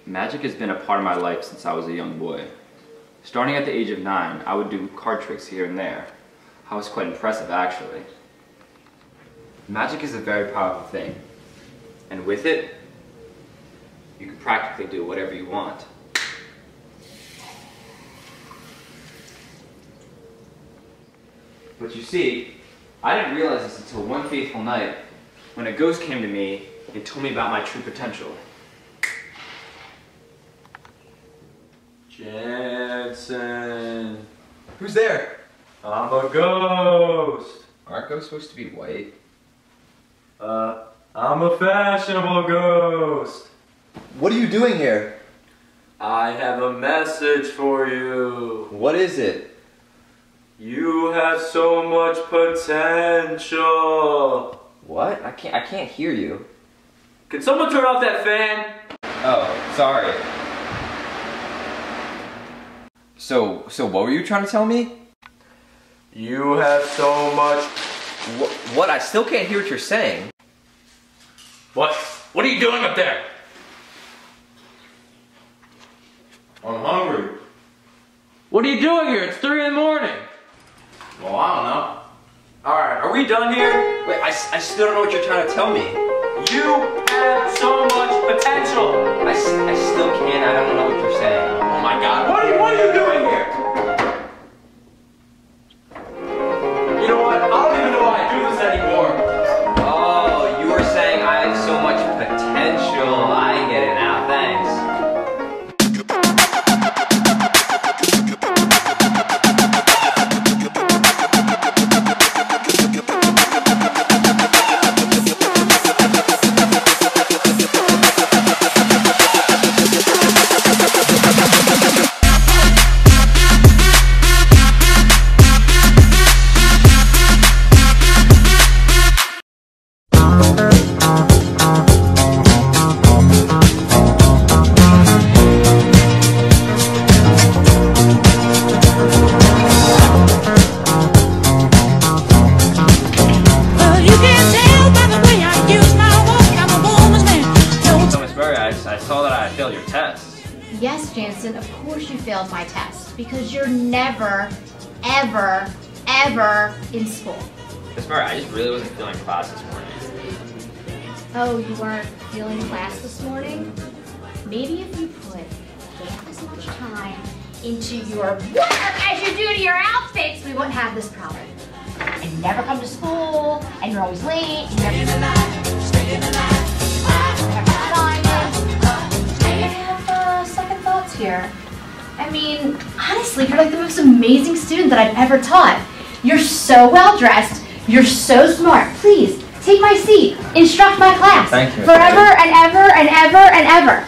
Magic has been a part of my life since I was a young boy. Starting at the age of 9, I would do card tricks here and there. I was quite impressive, actually. Magic is a very powerful thing, and with it, you can practically do whatever you want. But you see, I didn't realize this until one fateful night when a ghost came to me and told me about my true potential. Jansen. Who's there? I'm a ghost. Aren't ghosts supposed to be white? I'm a fashionable ghost. What are you doing here? I have a message for you. What is it? You have so much potential. What? I can't hear you. Can someone turn off that fan? Oh, sorry. So what were you trying to tell me? You have so much. What? I still can't hear what you're saying. What? What are you doing up there? I'm hungry. What are you doing here? It's 3 in the morning. Well, I don't know. Alright, are we done here? Wait, I still don't know what you're trying to tell me. You have so much potential. I still can't. I don't know what you're saying. Oh my god, what are you doing here? You know what? I don't even know why I do this anymore. Oh, you were saying I have so much potential. I get it now. Thanks. I saw that I failed your test. Yes, Jansen, of course you failed my test because you're never, ever, ever in school. Miss Murray, I just really wasn't feeling class this morning. Oh, you weren't feeling class this morning? Maybe if you put half as much time into your work as you do to your outfits, we wouldn't have this problem. And you never come to school, and you're always late, you never staying alive. Second thoughts here. I mean, honestly, you're like the most amazing student that I've ever taught. You're so well dressed. You're so smart. Please, take my seat. Instruct my class. Thank you. Forever and ever and ever and ever.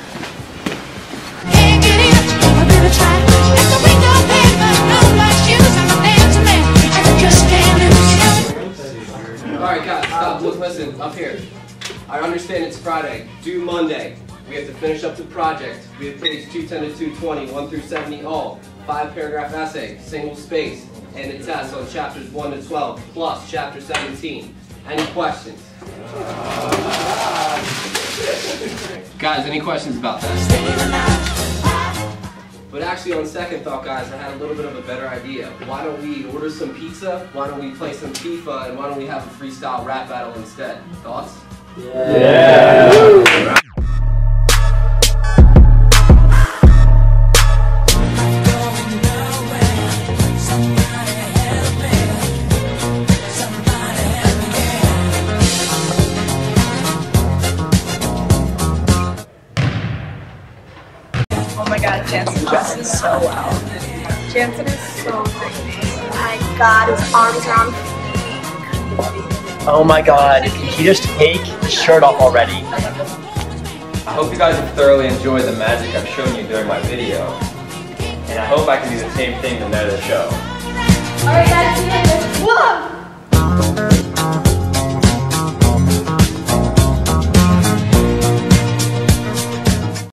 Alright guys, stop, look, listen, up here. I understand it's Friday, due Monday. We have to finish up the project. We have page 210 to 220, 1 through 70 all. 5-paragraph essay, single space, and a test on chapters 1 to 12, plus chapter 17. Any questions? Guys, any questions about that? But actually, on second thought, guys, I had a little bit of a better idea. Why don't we order some pizza? Why don't we play some FIFA? And why don't we have a freestyle rap battle instead? Thoughts? Yeah. Oh my god, Jansen dresses so well. Jansen is so pretty. Oh my god, his arms are on. Oh my god, can he just take his shirt off already? I hope you guys have thoroughly enjoyed the magic I've shown you during my video. And I hope I can do the same thing the night of the show. Alright, guys, whoa!